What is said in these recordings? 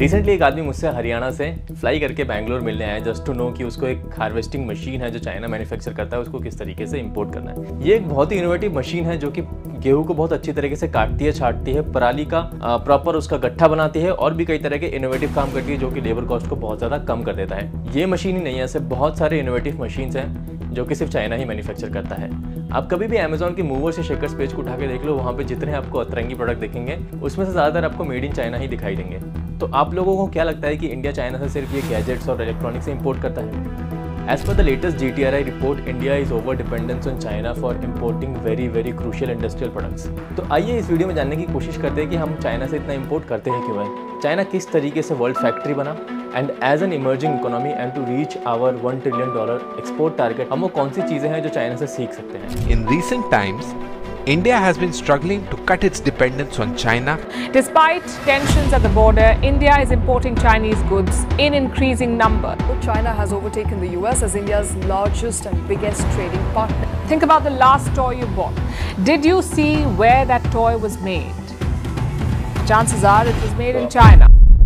Recently एक आदमी मुझसे हरियाणा से फ्लाई करके बैंगलोर मिलने आया जस्ट टू नो कि उसको एक हार्वेस्टिंग मशीन है जो चाइना मैन्युफैक्चर करता है, उसको किस तरीके से इंपोर्ट करना है। ये एक बहुत ही इनोवेटिव मशीन है जो कि गेहूं को बहुत अच्छी तरीके से काटती है, छाटती है, पराली का प्रॉपर उसका गट्ठा बनाती है और भी कई तरह के इनोवेटिव काम करती है जो कि लेबर कॉस्ट को बहुत ज़्यादा कम कर देता है। ये मशीन ही नहीं है, ऐसे बहुत सारे इनोवेटिव मशीन्स हैं जो कि सिर्फ चाइना ही मैन्युफैक्चर करता है। आप कभी भी अमेजॉन के मूवर्स या शेकर्स पेज को उठा के देख लो, वहाँ पे जितने आपको अतरंगी प्रोडक्ट दिखेंगे उसमें से ज़्यादातर आपको मेड इन चाइना ही दिखाई देंगे। तो आप लोगों को क्या लगता है कि इंडिया चाइना से सिर्फ ये गैजेट्स और इलेक्ट्रॉनिक्स से इंपोर्ट करता है? As per the latest GTRI report, India is over dependence on China for importing very crucial industrial products. तो आइए इस वीडियो में जानने की कोशिश करते हैं कि हम चाइना से इतना इंपोर्ट करते हैं क्यों है, चाइना किस तरीके से वर्ल्ड फैक्ट्री बना, and as an emerging economy and to reach our $1 trillion export target हम वो कौन सी चीज़ें हैं जो चाइना से सीख सकते हैं। In recent times, India has been struggling to cut its dependence on China. Despite tensions at the border, India is importing Chinese goods in increasing number. China has overtaken the US as India's largest and biggest trading partner. Think about the last toy you bought. Did you see where that toy was made? Chances are it was made in China.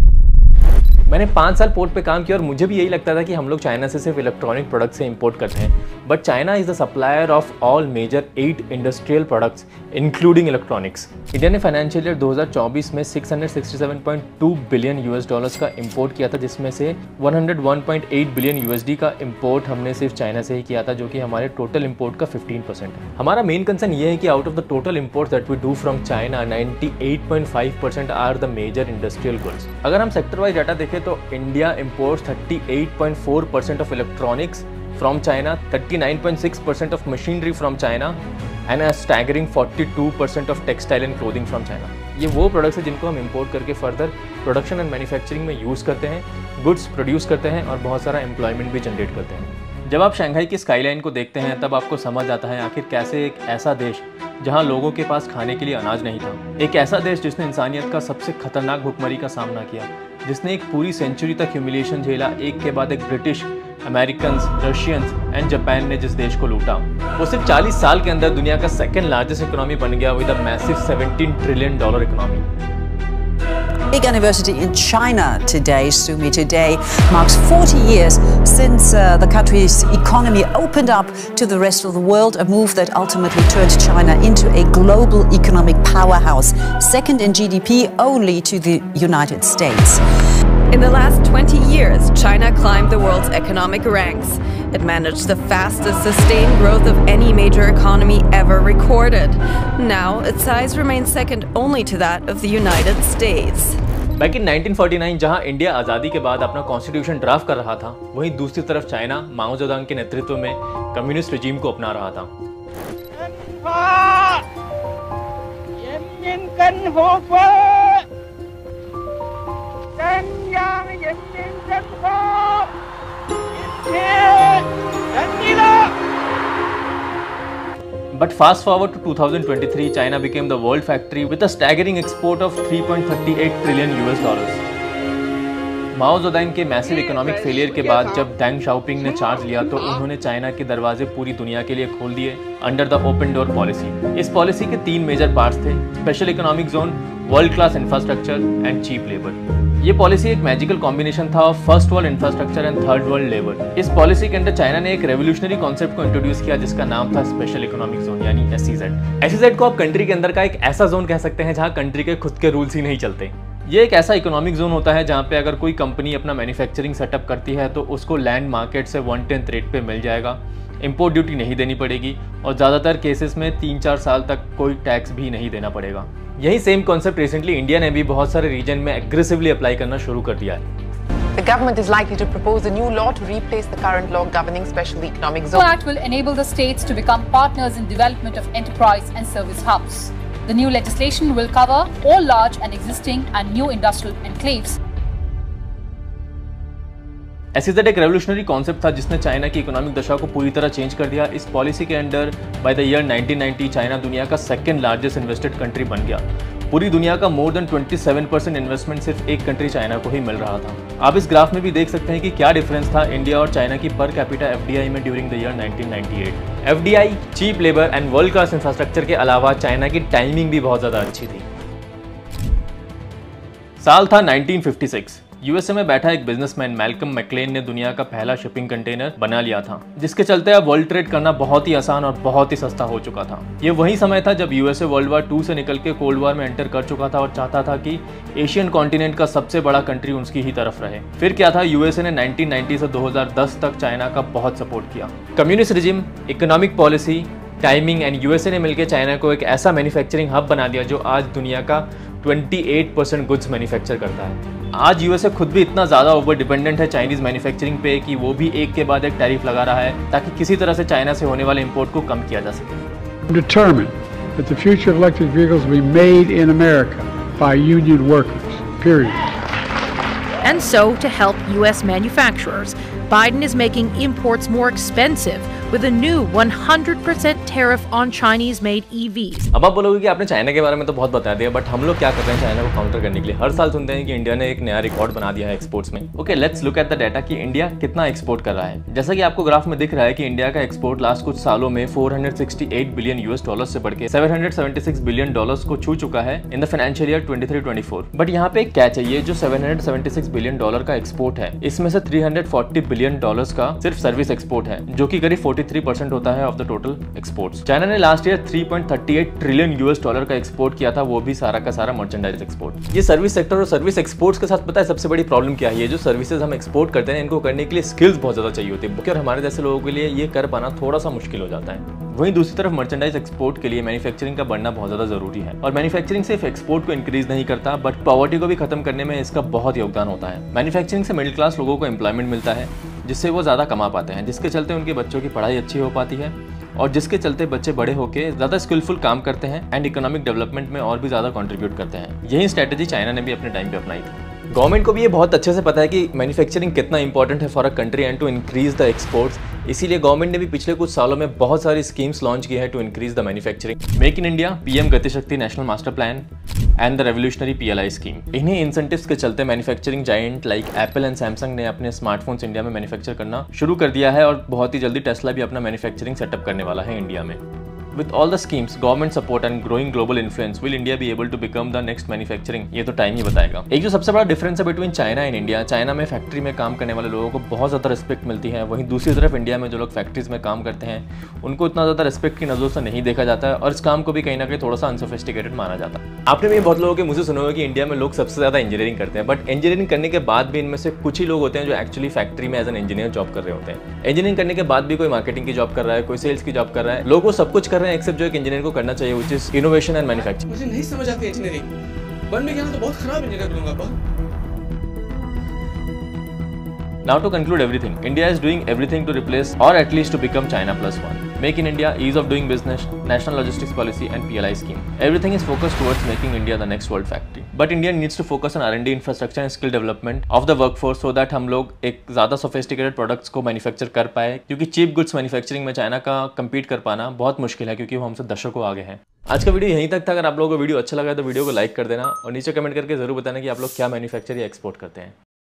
मैंने 5 साल port पे काम किया और मुझे भी यही लगता था कि हम लोग चाइना से सिर्फ इलेक्ट्रॉनिक प्रोडक्ट से इंपोर्ट करते हैं, but China is the supplier of all major 8 industrial products including electronics. India ने फाइनेंशियल ईयर 2024 में $667.2 बिलियन का इंपोर्ट किया था, जिसमें से $101.8 बिलियन का इंपोर्ट हमने सिर्फ चाइना से ही किया था, जो कि हमारे टोटल इंपोर्ट का 15% है। हमारा मेन कंसर्न ये है कि out of the total import that we do from China 98.5% are the major industrial goods. अगर हम सेक्टर वाइज डाटा देखें तो India imports 38.4% of electronics from China, 39.6% of machinery from China and a staggering 42% of textile and clothing from China. ये वो products हैं जिनको हम import करके फर्दर प्रोडक्शन एंड मैन्युफैक्चरिंग में यूज़ करते हैं, गुड्स प्रोड्यूस करते हैं और बहुत सारा एम्प्लॉयमेंट भी जनरेट करते हैं। जब आप शंघाई की स्काईलाइन को देखते हैं तब आपको समझ आता है आखिर कैसे एक ऐसा देश जहां लोगों के पास खाने के लिए अनाज नहीं था, एक ऐसा देश जिसने इंसानियत का सबसे खतरनाक भुखमरी का सामना किया, जिसने एक पूरी सेंचुरी तक ह्यूमिलिएशन झेला, एक के बाद एक British, American, Russians and Japan ने जिस देश को लूटा, वो सिर्फ 40 साल के अंदर दुनिया का सेकंड लार्जेस्ट इकोनॉमी बन गया with a massive $17 trillion economy. Big anniversary in China today. Sumi, today marks 40 years since the country's economy opened up to the rest of the world, a move that ultimately turned China into a global economic powerhouse, second in GDP only to the United States. In the last 20 years, China climbed the world's economic ranks. It managed the fastest sustained growth of any major economy ever recorded. Now, its size remains second only to that of the United States. Back in 1949 जहां India आज़ादी के बाद अपना constitution draft कर रहा था, वहीं दूसरी तरफ चाइना माओ जेडुंग के नेतृत्व में कम्युनिस्ट रिजीम को अपना रहा था। But fast forward to 2023, China became the world factory with a staggering export of $3.38 trillion. Mao Zedong के मैसिव इकोनॉमिक फेलियर के बाद जब डेंग शाओपिंग ने चार्ज लिया तो उन्होंने चाइना के दरवाजे पूरी दुनिया के लिए खोल दिए under the open door policy. इस पॉलिसी के 3 मेजर पार्ट्स थे: special economic zone, world class infrastructure and cheap labour. ये पॉलिसी एक मैजिकल कॉम्बिनेशन था of first world infrastructure and third world labour. इस पॉलिसी के अंदर चाइना ने एक रेवोल्यूशनरी कॉन्सेप्ट को इंट्रोड्यूस किया जिसका नाम था स्पेशल इकोनॉमिक जोन यानी SEZ। SEZ को आप कंट्री के अंदर का एक ऐसा जोन कह सकते हैं जहां कंट्री के खुद के रूल्स ही नहीं चलते। ये एक ऐसा इकोनॉमिक जोन होता है जहां पे अगर कोई कंपनी अपना मैन्युफैक्चरिंग सेटअप करती है तो उसको लैंड मार्केट से 1/10 रेट पे मिल जाएगा, इंपोर्ट ड्यूटी नहीं देनी पड़ेगी और ज़्यादातर केसेस में 3-4 साल तक कोई टैक्स भी नहीं देना पड़ेगा। यही सेम कॉन्सेप्ट रिसेंटली इंडिया ने भी बहुत सारे रीजन में एग्रेसिवली अप्लाई करना शुरू कर दिया है। The government is likely to propose a new law to replace the current law governing special economic zone. The act will enable the states to become partners in development of enterprise and service hubs. The new legislation will cover all large and existing and new industrial enclaves. SEZ एक revolutionary concept था जिसने China की economic दशा को पूरी तरह change कर दिया। इस पॉलिसी के under by the year 1990 China दुनिया का सेकंड लार्जेस्ट इन्वेस्टेड कंट्री बन गया। पूरी दुनिया का मोर देन 27% इन्वेस्टमेंट सिर्फ एक कंट्री चाइना को ही मिल रहा था। आप इस ग्राफ में भी देख सकते हैं कि क्या डिफरेंस था इंडिया और चाइना की पर कैपिटा FDI में during the year 1998। FDI, cheap labour and world class infrastructure के अलावा चाइना की टाइमिंग भी बहुत ज़्यादा अच्छी थी। साल था 1956। यूएसए में बैठा एक बिजनेसमैन मैल्कम मैक्लेन ने दुनिया का पहला शिपिंग कंटेनर बना लिया था, जिसके चलते अब वर्ल्ड ट्रेड करना बहुत ही आसान और बहुत ही सस्ता हो चुका था। ये वही समय था जब यूएसए वर्ल्ड वार 2 से निकल के कोल्ड वार में एंटर कर चुका था और चाहता था कि एशियन कॉन्टिनेंट का सबसे बड़ा कंट्री उसकी ही तरफ रहे। फिर क्या था, यूएसए ने 1990 से 2010 तक चाइना का बहुत सपोर्ट किया। Communist regime, economic policy, timing and USA ने मिलकर चाइना को एक ऐसा मैन्युफैक्चरिंग हब बना दिया जो आज दुनिया का 28% गुड्स मैन्युफैक्चर करता है। आज यूएसए खुद भी इतना ज़्यादा ओवर डिपेंडेंट है चाइनीज़ मैन्युफैक्चरिंग पे कि वो भी एक के बाद एक टैरिफ लगा रहा है ताकि किसी तरह से चाइना से होने वाले इंपोर्ट को कम किया जा सके। Determined that the future of electric vehicles will be made in America by union workers, period. And so, to help U.S. manufacturers, Biden is making imports more expensive with a new 100% tariff on Chinese-made EVs. अब आप बोलोगे कि आपने China के बारे में तो बहुत बता दिया, बट हम लोग क्या कर रहे हैं चाइना को काउंटर करने के लिए? हर साल सुनते हैं कि इंडिया ने एक नया रिकॉर्ड बना दिया है एक्सपोर्ट्स में। Okay, let's look at the data कि इंडिया कितना एक्सपोर्ट कर रहा है। जैसा कि आपको ग्राफ में दिख रहा है कि इंडिया का एक्सपोर्ट लास्ट कुछ सालों में 468 बिलियन यूएस डॉलर से बढ़ के 776 बिलियन डॉलर्स को छू चुका है in the financial year 23-24। But यहाँ पे एक कैच है, ये जो 776 बिलियन डॉलर का एक्सपोर्ट है, इसमें से 340 बिलियन डॉलर्स का सिर्फ सर्विस एक्सपोर्ट है, जो कि करीब 43% होता है of the total exports. China ने last year 3.38 trillion US dollar का एक्सपोर्ट किया था, वो भी सारा का सारा मर्चेंडाइज एक्सपोर्ट। ये सर्विस सेक्टर और सर्विस एक्सपोर्ट्स के साथ पता है सबसे बड़ी प्रॉब्लम क्या है? ये जो सर्विसेज हम एक्सपोर्ट करते हैं इनको करने के लिए स्किल्स बहुत ज्यादा चाहिए होती है और हमारे जैसे लोगों के लिए ये कर पाना थोड़ा सा मुश्किल हो जाता है। वहीं दूसरी तरफ मर्चेंडाइज एक्सपोर्ट के लिए मैन्युफैक्चरिंग का बढ़ना बहुत ज्यादा जरूरी है और मैन्युफैक्चरिंग सिर्फ एक्सपोर्ट को इंक्रीज नहीं करता बट पॉवर्टी को भी खत्म करने में इसका बहुत योगदान होता है। मैन्युफैक्चरिंग से मिडिल क्लास लोगों को एम्प्लॉयमेंट मिलता है जिससे वो ज़्यादा कमा पाते हैं, जिसके चलते उनके बच्चों की पढ़ाई अच्छी हो पाती है और जिसके चलते बच्चे बड़े होकर ज़्यादा स्किलफुल काम करते हैं एंड इकोनॉमिक डेवलपमेंट में और भी ज़्यादा कंट्रीब्यूट करते हैं। यही स्ट्रैटेजी चाइना ने भी अपने टाइम पे अपनाई थी। गवर्नमेंट को भी ये बहुत अच्छे से पता है कि मैन्युफैक्चरिंग कितना इंपॉर्टेंट है for a country and to increase the exports. इसीलिए गवर्नमेंट ने भी पिछले कुछ सालों में बहुत सारी स्कीम्स लॉन्च की है to increase the manufacturing. Make in India, PM Gati Shakti national master plan and the revolutionary PLI scheme. इन्हीं इंसेंटिव्स के चलते manufacturing giant like Apple and Samsung ने अपने स्मार्टफोन्स इंडिया में मैन्युफैक्चर करना शुरू कर दिया है और बहुत ही जल्दी टेस्ला भी अपना मैन्युफैक्चरिंग सेटअप करने वाला है इंडिया में। With all the schemes, government support and growing global influence, will India be able to become the next manufacturing? ये तो टाइम ही बताएगा। एक जो सबसे बड़ा डिफरेंस है between China and India, China में फैक्ट्री में काम करने वाले लोगों को बहुत ज़्यादा रिस्पेक्ट मिलती है, वहीं दूसरी तरफ इंडिया में जो लोग फैक्ट्रीज में काम करते हैं उनको इतना ज़्यादा रिस्पेक्ट की नज़रों से नहीं देखा जाता है और इस काम को भी कहीं ना कहीं थोड़ा सा अनसोफिस्टिकेटेड माना जाता है। आपने भी बहुत लोगों के मुझे सुना होगा कि इंडिया में लोग सबसे ज़्यादा इंजीनियरिंग करते हैं, बट इंजीनियरिंग करने के बाद भी इनमें से कुछ ही लोग होते हैं जो एक्चुअली फैक्ट्री में एज एन इंजीनियर जॉब कर रहे होते हैं। इंजीनियरिंग करने के बाद भी कोई मार्केटिंग की जॉब कर रहा है, कोई सेल्स की जॉब कर रहा है, लोग वो सब कुछ कर रहे हैं एक्सेप्ट जो एक इंजीनियर को करना चाहिए, which is innovation and manufacturing. मुझे नहीं समझ आती इंजीनियरिंग, बन में गया तो बहुत खराब इंजीनियर बनूंगा। Now to conclude everything, India is doing everything to replace or at least to become China +1. Make in India, ease of doing business, national logistics policy and PLI scheme. Everything is focused towards making India the next world factory. But India needs to focus on R&D infrastructure and skill development of the workforce so that हम लोग एक ज़्यादा sophisticated products को manufacture कर पाए, क्योंकि cheap goods manufacturing में China का compete कर पाना बहुत मुश्किल है क्योंकि वो हमसे दशकों आगे हैं। आज का वीडियो यहीं तक था। अगर आप लोगों को वीडियो अच्छा लगा तो वीडियो को लाइक कर देना और नीचे कमेंट करके जरूर बताना कि आप लोग क्या मैन्युफैक्चर या एक्सपोर्ट करते हैं।